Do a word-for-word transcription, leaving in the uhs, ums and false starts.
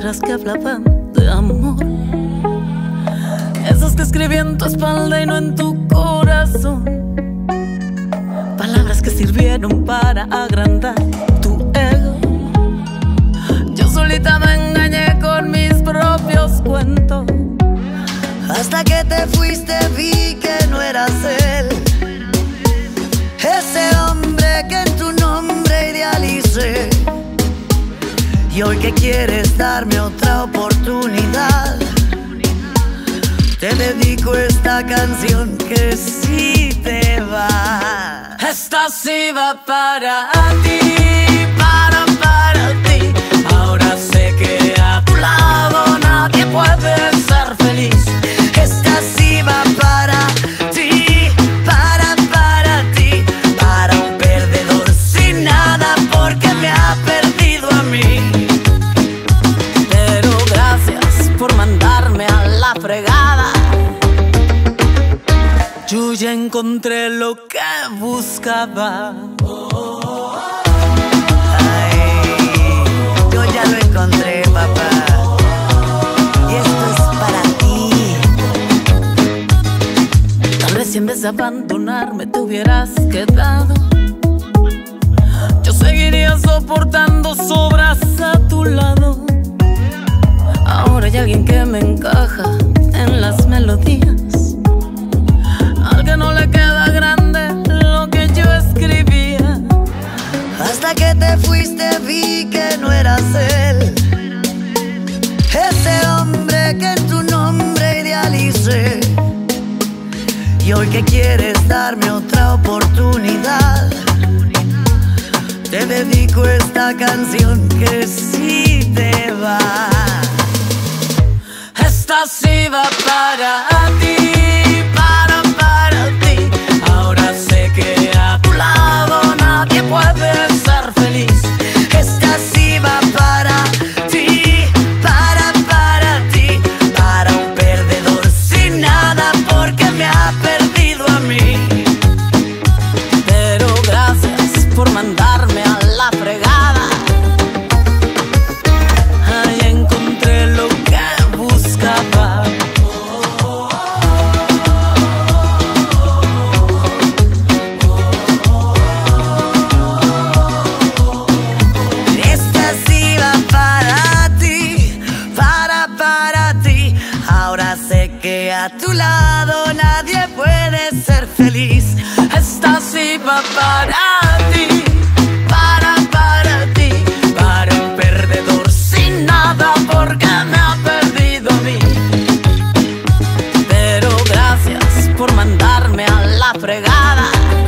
palabras que hablaban de amor, esas que escribí en tu espalda y no en tu corazón, palabras que sirvieron para agrandar tu ego. Yo solita me engañé con mis propios cuentos, hasta que te fuiste vi que no eras él, ese hombre que en tu nombre idealicé. Y hoy que quieres darme otra oportunidad, te dedico esta canción que sí te va. Esta sí va para ti, para, para ti. Ahora sé que a tu lado nadie puede ser feliz. Esta sí va para ti, para, para ti, para un perdedor sin nada porque me ha perdido a mí. Pero gracias por mandarme a la fregada. Yo ya encontré lo que buscaba. Ay, yo ya lo encontré, papá. Y esto es para ti. Tal vez si en vez de abandonarme te hubieras quedado, yo seguiría soportando sobras a tu lado. Ahora hay alguien que me encaja en las melodías, al que no le queda grande lo que yo escribía. Hasta que te fuiste vi que no eras él, ese hombre que en tu nombre idealicé. Y hoy que quieres darme otra oportunidad, te dedico esta canción que sí te va. Esta sí va para ti, para, para ti. Ahora sé que a tu lado nadie puede ser feliz. Esta sí va para ti, para, para ti, para un perdedor sin nada porque me ha perdido a mí. Pero gracias por mandarme a la fregada. Ahí encontré lo que buscaba. Esta sí va para ti, para, para ti. Ahora sé que a tu lado nadie puede ser feliz. Esta sí va para ti, para, para ti, para un perdedor sin nada porque me ha perdido a mí. Pero gracias por mandarme a la fregada.